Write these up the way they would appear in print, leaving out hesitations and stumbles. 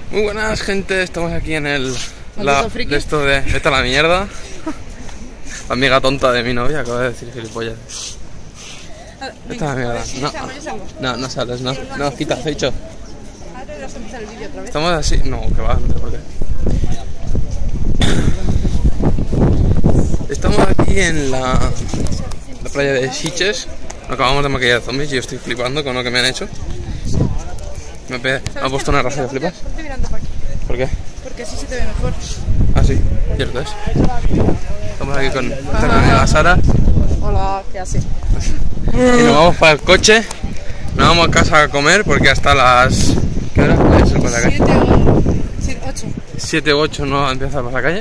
Muy buenas, gente, estamos aquí en el... friki. de esto de... Vete a la mierda. La amiga tonta de mi novia acaba de decir gilipollas. Vete a la mierda. No sales, no. No, quita, he dicho. Ahora vas a empezar el vídeo otra vez. Estamos así... No, que va, no sé por qué. Estamos aquí en la playa de Sitges. Acabamos de maquillar zombies y yo estoy flipando con lo que me han hecho. Me ha puesto una raza de flipas. Ponte mirando para aquí. ¿Por qué? Porque así se te ve mejor. Ah, sí, cierto es. Estamos aquí con nuestra amiga Sara. Hola, ¿qué haces? Y nos vamos para el coche. Nos vamos a casa a comer porque hasta las... ¿Qué hora? Es el pasacalle. 8. 7 u 8 no empieza el pasacalle.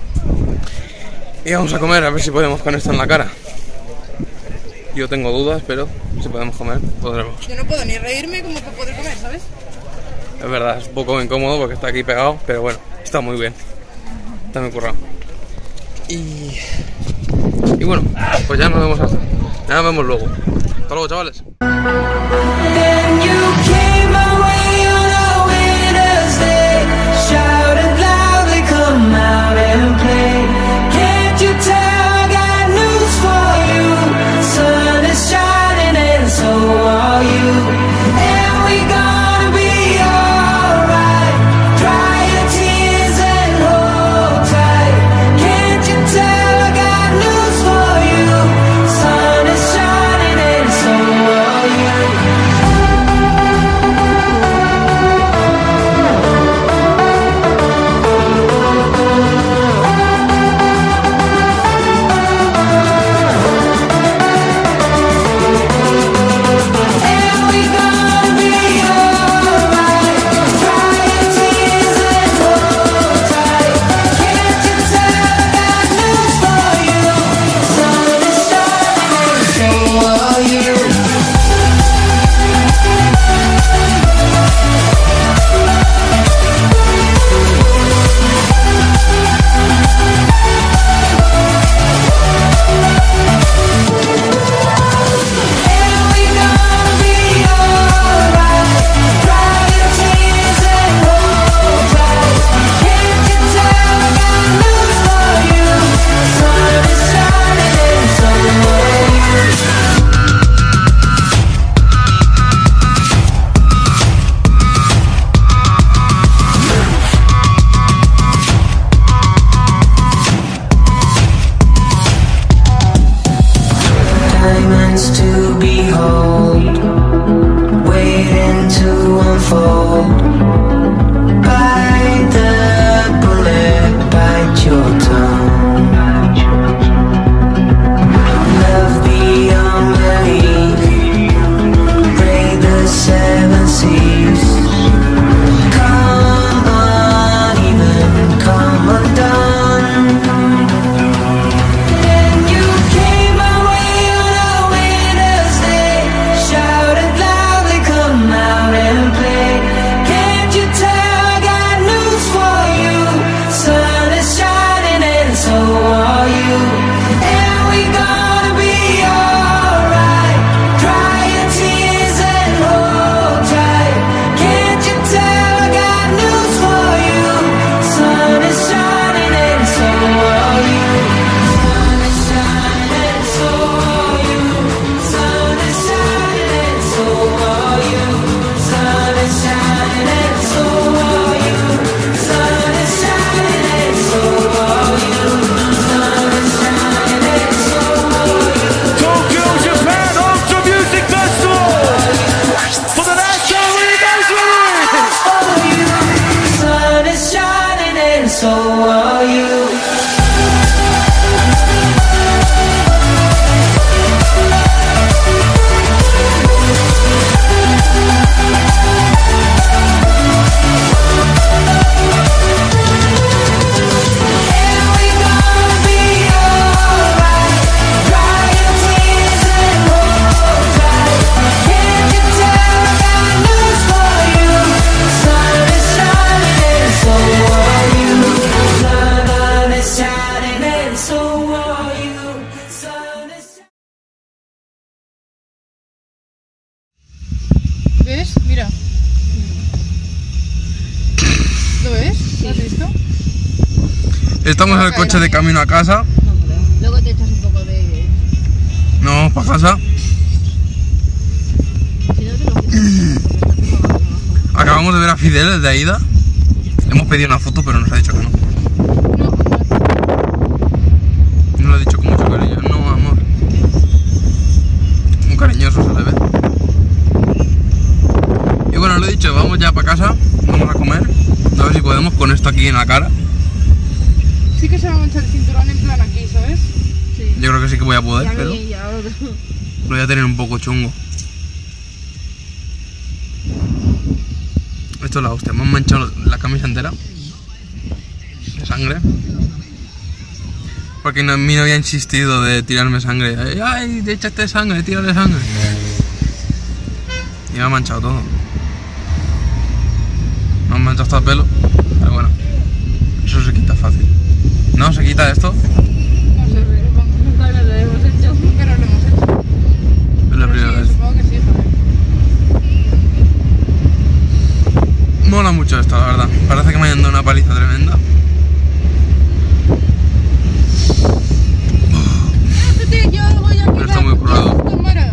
Y vamos a comer a ver si podemos con esto en la cara. Yo tengo dudas, pero si podemos comer, podremos. Yo no puedo ni reírme como para poder comer, ¿sabes? Es verdad, es un poco incómodo porque está aquí pegado, pero bueno, está muy bien. Está muy currado. Y bueno, pues ya nos vemos luego. Hasta luego, chavales. Estamos en el coche de camino a casa. Luego te echas un poco de... No, para casa. Si no te lo quitas, Acabamos de ver a Fidel, el de Aida. Le hemos pedido una foto, pero nos ha dicho que no. No lo ha dicho con mucho cariño. No, amor. Muy cariñoso se le ve. Y bueno, lo he dicho, vamos ya para casa. Vamos a comer. A ver si podemos con esto aquí en la cara. Sí que se va a manchar el cinturón en plan aquí, ¿sabes? Sí. Yo creo que sí que voy a poder, Ya pero vi, ya lo lo voy a tener un poco chungo. Esto es la hostia. Me han manchado la camisa entera de sangre. Porque mi novia ha insistido de tirarme sangre. Ay, échate sangre, tírale sangre. Y me ha manchado todo. Me han manchado hasta el pelo. Pero bueno, eso se quita fácil. ¿No? ¿Se quita esto? No sé, nunca lo hemos hecho. Nunca lo hemos hecho. Es la primera vez. Supongo que sí, joder. Mola mucho esto, la verdad. Parece que me hayan dado una paliza tremenda. Yo voy a Pero está muy currado. cámara.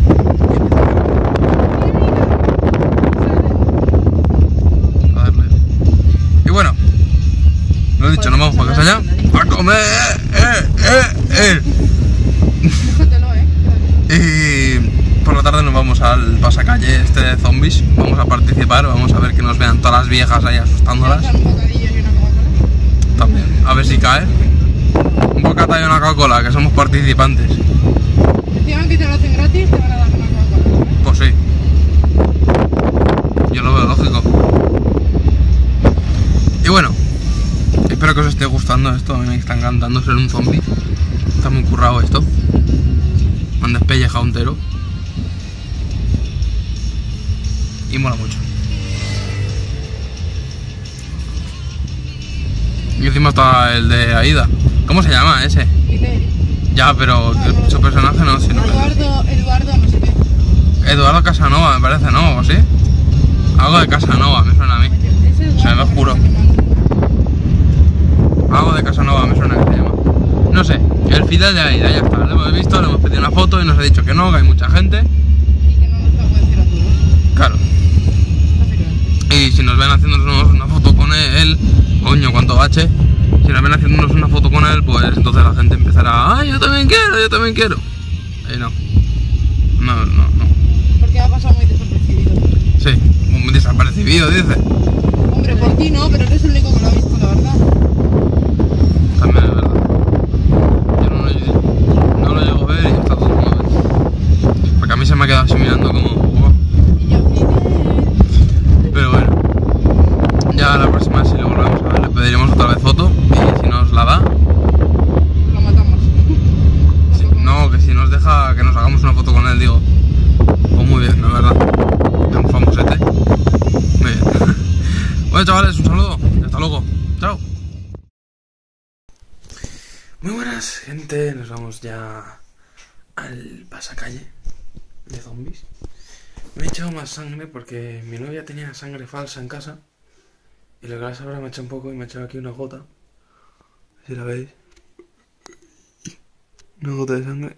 A darle. Y bueno, lo he dicho, nos vamos para casa ya. ¡A comer! Déjatelo, Y por la tarde nos vamos al pasacalle este de zombies. Vamos a participar, vamos a ver que nos vean todas las viejas ahí asustándolas. Un bocadillo y una Coca-Cola. También, a ver si cae. Un bocata y una Coca-Cola, que somos participantes. Encima que te lo hacen gratis, te van a dar una Coca-Cola. Pues sí. Yo lo veo lógico. Y bueno, espero que os esté gustando esto. A mí me está encantando ser un zombie. Está muy currado esto. Me han despellejado entero. Y mola mucho. Y encima está el de Aida. ¿Cómo se llama ese? Dice Ya, pero su personaje no, sino Eduardo, no sé qué. Eduardo Casanova, me parece, ¿no? ¿O algo así? Algo de Casanova, me suena a mí. Se me juro. Algo de Casanova me suena que se llama. No sé, el Fidel de Aida, ya está. Lo hemos visto, le hemos pedido una foto y nos ha dicho que no, que hay mucha gente. Y que no nos lo puede decir a todos. Claro. Y si nos ven haciéndonos una foto con él, coño, cuánto bache. Si nos ven haciéndonos una foto con él, pues entonces la gente empezará, ¡ay, yo también quiero, yo también quiero! Y no. No. Porque ha pasado muy desapercibido. Sí, muy desapercibido, dice. Hombre, por ti no, pero eres el único que lo ha visto, la verdad. También es verdad. Yo no lo llego a ver y está todo el mundo ve. Porque a mí se me ha quedado así mirando como... "Oh". Y yo, Pero bueno. Ya la próxima vez si lo volvemos a ver le pediremos otra vez foto. Y si nos la da... lo matamos. No, que si nos deja que nos hagamos una foto con él, digo. Pues muy bien, la verdad. Es un famosete. Muy bien. Bueno, chavales, un saludo. Y hasta luego. Chao. Muy buenas, gente. Nos vamos ya al pasacalle de zombies. Me he echado más sangre porque mi novia tenía sangre falsa en casa. Y lo que la sabrá me ha echado un poco y me ha echado aquí una gota. Si la veis. Una gota de sangre.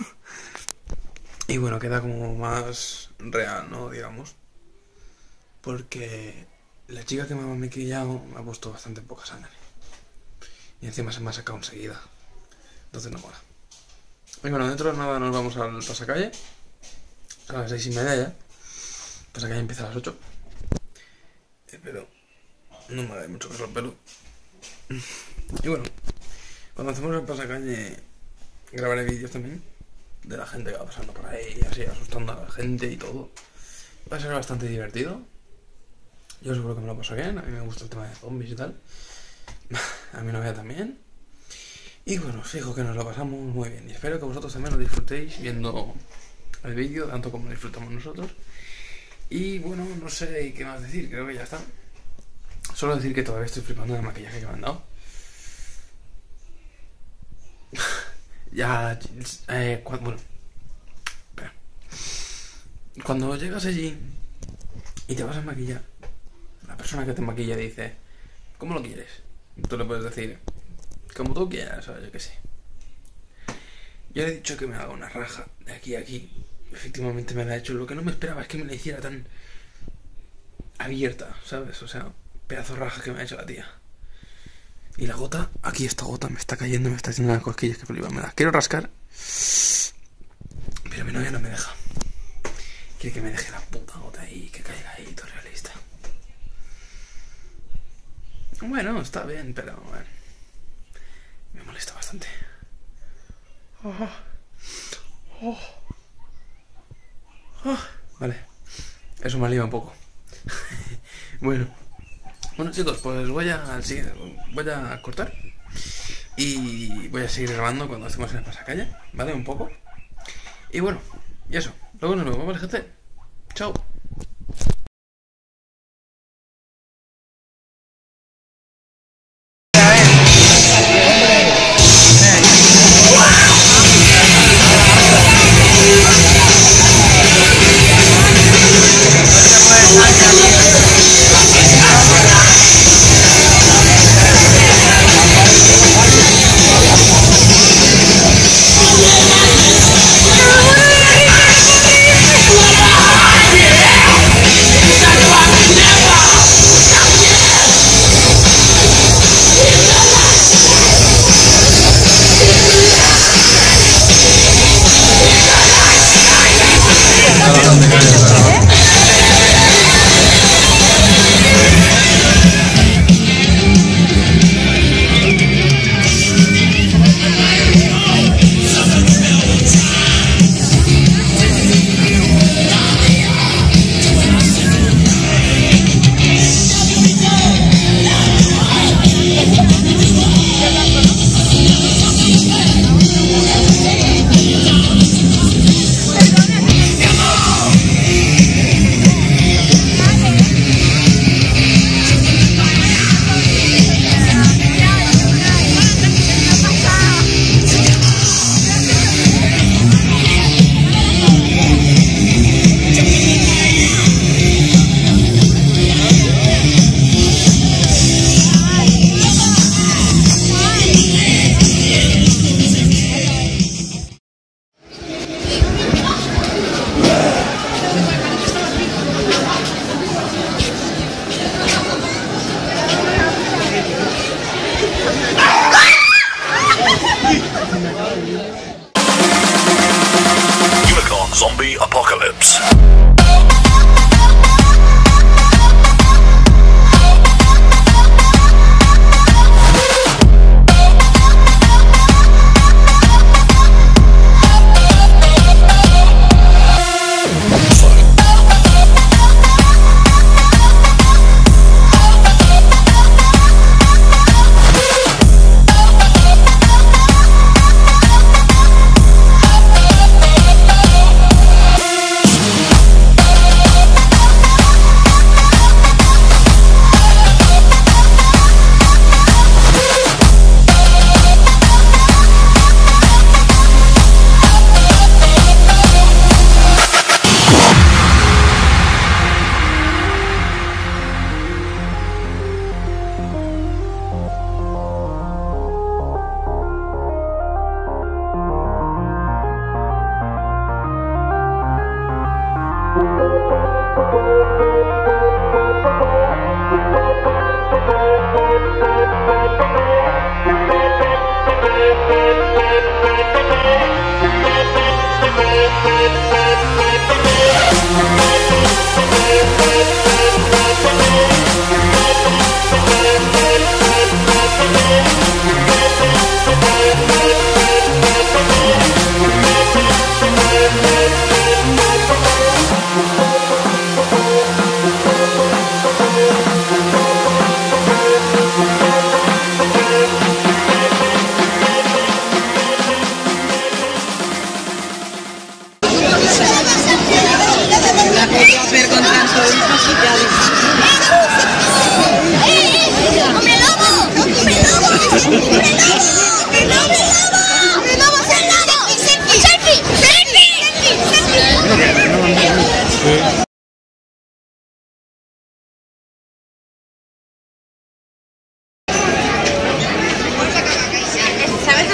Y bueno, queda como más real, ¿no? Digamos. Porque la chica que me ha maquillado me ha puesto bastante poca sangre. Y encima se me ha sacado enseguida. Entonces no mola. Y bueno, dentro de nada nos vamos al pasacalle. A las 6:30 ya. El pasacalle empieza a las 8. Pero no me da mucho caso el pelo. Y bueno, cuando hacemos el pasacalle grabaré vídeos también de la gente que va pasando por ahí, así asustando a la gente y todo. Va a ser bastante divertido. Yo seguro que me lo paso bien. A mí me gusta el tema de zombies y tal. A mi novia también. Y bueno, fijo que nos lo pasamos muy bien. Y espero que vosotros también lo disfrutéis viendo el vídeo, tanto como lo disfrutamos nosotros. Y bueno, no sé qué más decir, creo que ya está. Solo decir que todavía estoy flipando del maquillaje que me han dado. Ya, bueno, espera. Cuando llegas allí y te vas a maquillar, la persona que te maquilla dice, ¿cómo lo quieres? Y tú le puedes decir, Como tú quieras, o yo qué sé. Yo le he dicho que me haga una raja de aquí a aquí. Efectivamente me la ha hecho. Lo que no me esperaba es que me la hiciera tan abierta, ¿sabes? O sea, pedazo de raja que me ha hecho la tía. Y la gota, aquí esta gota me está cayendo, me está haciendo unas cosquillas que flipa. Me las quiero rascar, pero mi novia no me deja. Quiere que me deje la puta gota ahí, que caiga ahí, todo realista. Bueno, está bien, pero bueno, me molesta bastante. Vale, eso me alivia un poco. Bueno, chicos, pues voy a cortar y voy a seguir grabando cuando estemos en el pasacalle, ¿vale? Un poco. Y bueno, y eso, luego nos vemos, ¿vale, gente? Chao. Unicorn Zombie Apocalypse.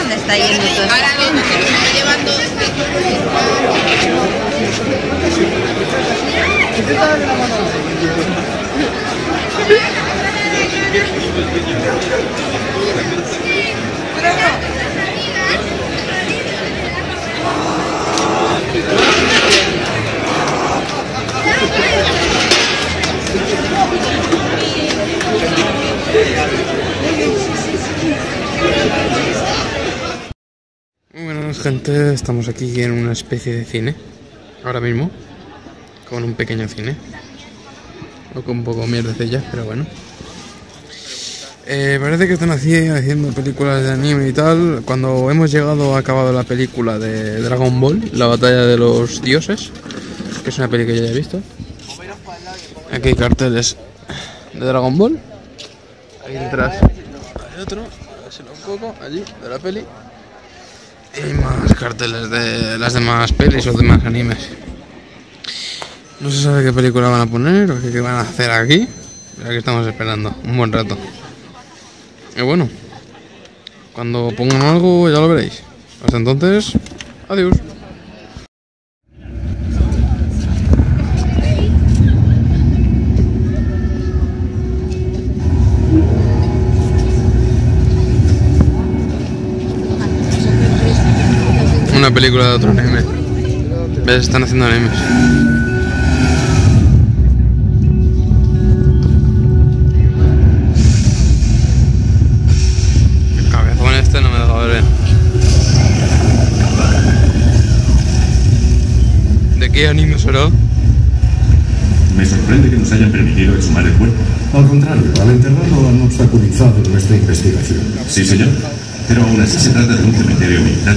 dónde está yendo todo esto. Ahora mismo que lo está llevando Bueno, gente, estamos aquí en una especie de cine, ahora mismo, con un pequeño cine, o con un poco mierdecillas, pero bueno. Parece que están haciendo películas de anime y tal. Cuando hemos llegado ha acabado la película de Dragon Ball, la batalla de los dioses, que es una peli que ya he visto. Aquí hay carteles de Dragon Ball, ahí detrás hay otro, a ver si lo enfoco, allí, de la peli. Y más carteles de las demás pelis o demás animes. No se sabe qué película van a poner o qué van a hacer aquí. Pero aquí estamos esperando un buen rato. Y bueno, cuando pongan algo ya lo veréis. Hasta entonces, adiós. Una película de otro anime. ¿Ves? Están haciendo animes. El cabezón este no me deja ver bien. ¿De qué anime será? Me sorprende que nos hayan permitido exhumar el cuerpo. Al contrario, al enterrarlo han obstaculizado nuestra investigación. Sí, señor. Pero aún así se trata de un cementerio militar.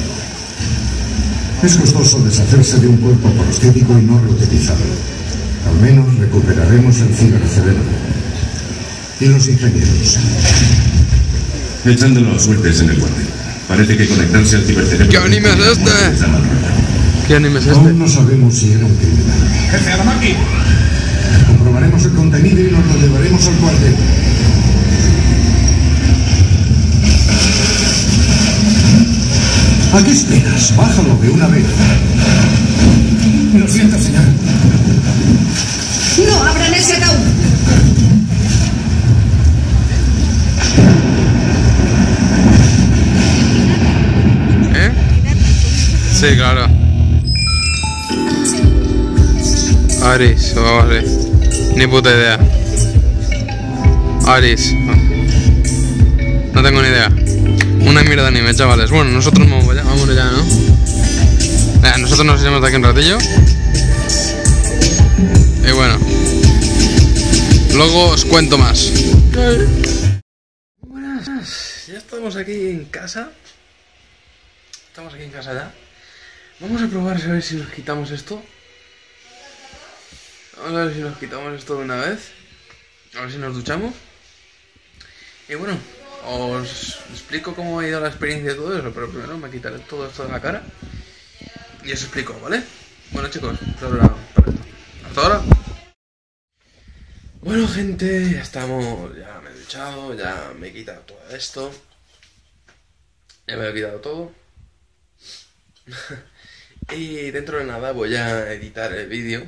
Es costoso deshacerse de un cuerpo prostético y no reutilizado. Al menos recuperaremos el cibercerebro. Y los ingenieros. Echándolo a suertes en el guante. Parece que conectarse al cibercerebro... ¿Qué anime es este? ¿Qué anime es este? Aún no sabemos si era un criminal. ¡Jefe Aramaki! Comprobaremos el contenido y nos lo llevaremos al cuartel. ¿A qué esperas? Bájalo de una vez. Lo siento, señor. ¡No abran ese ataúd! ¿Eh? Sí, claro. Aris, vale. Ni puta idea. Aris. No tengo ni idea. Una mierda de anime, chavales. Bueno, nosotros vámonos ya, ¿no? Nosotros nos iremos de aquí un ratillo. Y bueno, luego os cuento más. Buenas, ya estamos aquí en casa. Estamos aquí en casa ya. Vamos a probar a ver si nos quitamos esto. Vamos a ver si nos quitamos esto de una vez. A ver si nos duchamos. Y bueno, os explico cómo ha ido la experiencia de todo eso, pero primero me quitaré todo esto de la cara y os explico, ¿vale? Bueno, chicos, hasta ahora. Bueno, gente, ya estamos, ya me he duchado, ya me he quitado todo esto. Ya me he quitado todo. Y dentro de nada voy a editar el vídeo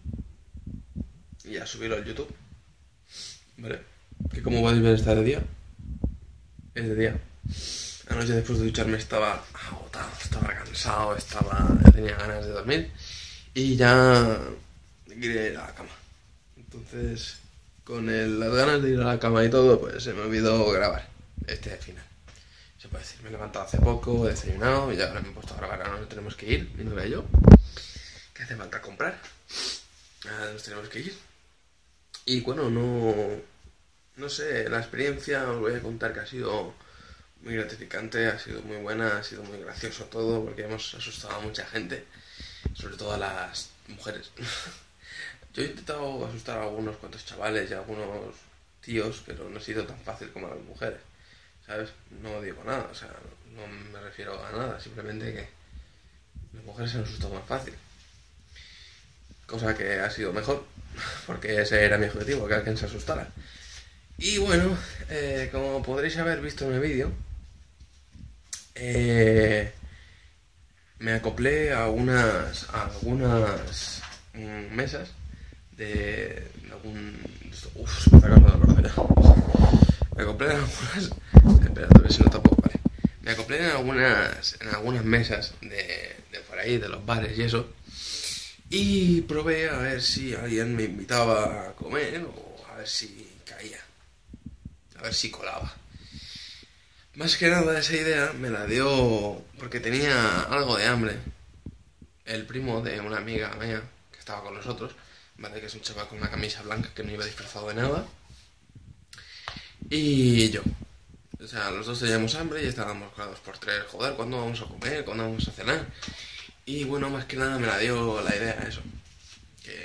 y a subirlo al YouTube, ¿vale? Que como podéis ver está de día. Es de día. Anoche después de ducharme estaba agotado, estaba cansado, ya tenía ganas de dormir y ya quería ir a la cama. Entonces, con las ganas de ir a la cama y todo, pues se me olvidó grabar este final. Se puede decir, me he levantado hace poco, he desayunado y ya ahora me he puesto a grabar. Ahora nos tenemos que ir, mi novia y yo. ¿Qué hace falta comprar? Ahora nos tenemos que ir. Y bueno, no sé, la experiencia os voy a contar que ha sido muy gratificante, ha sido muy buena, ha sido muy gracioso todo, porque hemos asustado a mucha gente, sobre todo a las mujeres. Yo he intentado asustar a algunos cuantos chavales y a algunos tíos, pero no ha sido tan fácil como a las mujeres, ¿sabes? No digo nada, o sea, no me refiero a nada, simplemente que las mujeres se han asustado más fácil. Cosa que ha sido mejor, porque ese era mi objetivo, que alguien se asustara. Y bueno, como podréis haber visto en el vídeo, me acoplé a algunas mesas de algún... Uf, se me está acabando la verdad ya. Me acoplé en algunas... Espera, a ver si no tapo, vale. Me acoplé en algunas mesas de por ahí, de los bares y eso. Y probé a ver si alguien me invitaba a comer o a ver si caía. A ver si colaba. Más que nada esa idea me la dio porque tenía algo de hambre. El primo de una amiga mía que estaba con nosotros, ¿vale? Que es un chaval con una camisa blanca que no iba disfrazado de nada. Y yo. O sea, los dos teníamos hambre y estábamos con 2x3. Joder, ¿cuándo vamos a comer? ¿Cuándo vamos a cenar? Y bueno, más que nada me la dio la idea eso. Que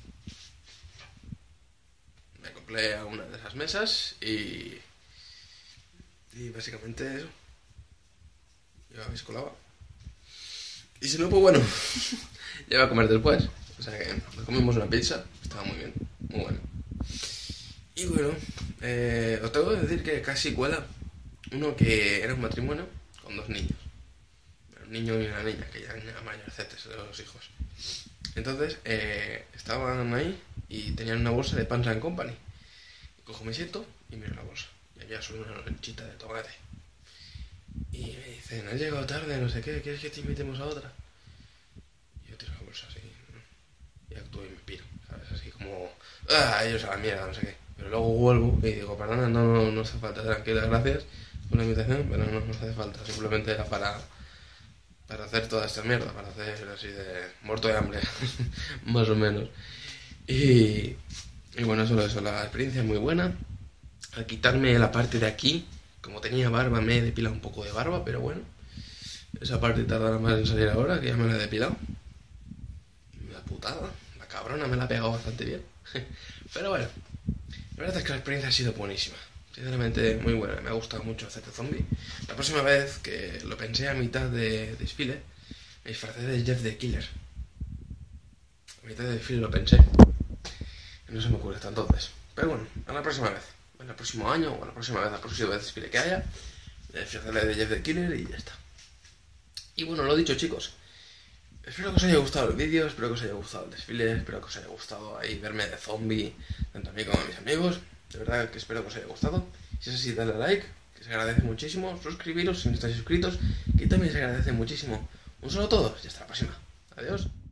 me acoplé a una de esas mesas y básicamente eso. Yo a ver si colaba. Y si no, pues bueno, ya iba a comer después. O sea que nos comimos una pizza, estaba muy bien, muy bueno. Y bueno, os tengo que decir que casi cuela uno que era un matrimonio con 2 niños. Un niño y una niña, que ya eran mayorcetes de los hijos. Entonces, estaban ahí y tenían una bolsa de Pans & Company. Cojo mi siento y miro la bolsa. Y había solo una lonchita de tomate. Y me dicen, has llegado tarde, no sé qué, ¿quieres que te invitemos a otra? Y yo tiro la bolsa así, ¿no? Y actúo y me piro, ¿sabes? Así como, ellos a la mierda, no sé qué. Pero luego vuelvo y digo, perdona, no hace falta, tranquila, gracias por la invitación, pero no hace falta, simplemente era para hacer toda esta mierda, para hacer así de muerto de hambre, más o menos. Y bueno, solo eso, la experiencia es muy buena. Al quitarme la parte de aquí, como tenía barba, me he depilado un poco de barba, pero bueno, esa parte tardará más en salir ahora, que ya me la he depilado. La putada, la cabrona me la ha pegado bastante bien. Pero bueno, la verdad es que la experiencia ha sido buenísima. Sinceramente, muy buena. Me ha gustado mucho hacer de zombie. La próxima vez, que lo pensé a mitad de desfile, me disfracé de Jeff the Killer. A mitad de desfile lo pensé. No se me ocurre hasta entonces. Pero bueno, a la próxima vez. En el próximo año, o a la próxima vez desfile que haya, me disfrazaré de Jeff the Killer y ya está. Y bueno, lo dicho, chicos. Espero que os haya gustado el vídeo, espero que os haya gustado el desfile, espero que os haya gustado ahí verme de zombie, tanto a mí como a mis amigos. De verdad que espero que os haya gustado. Si es así, dale a like, que se agradece muchísimo. Suscribiros si no estáis suscritos, que también se agradece muchísimo. Un saludo a todos y hasta la próxima. Adiós.